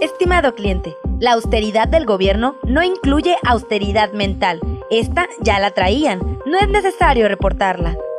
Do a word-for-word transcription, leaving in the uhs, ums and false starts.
Estimado cliente, la austeridad del gobierno no incluye austeridad mental. Esta ya la traían, no es necesario reportarla.